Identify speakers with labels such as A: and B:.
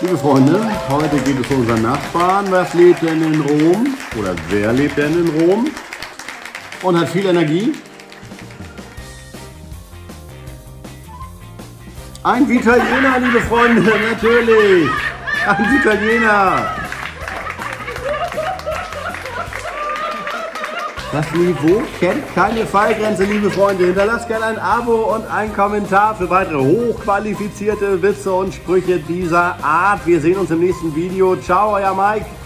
A: Liebe Freunde, heute geht es um unseren Nachbarn. Was lebt denn in Rom? Oder wer lebt denn in Rom? Und hat viel Energie? Ein Italiener, liebe Freunde, natürlich! Ein Italiener! Das Niveau kennt keine Fallgrenze, liebe Freunde. Hinterlasst gerne ein Abo und einen Kommentar für weitere hochqualifizierte Witze und Sprüche dieser Art. Wir sehen uns im nächsten Video. Ciao, euer Mike.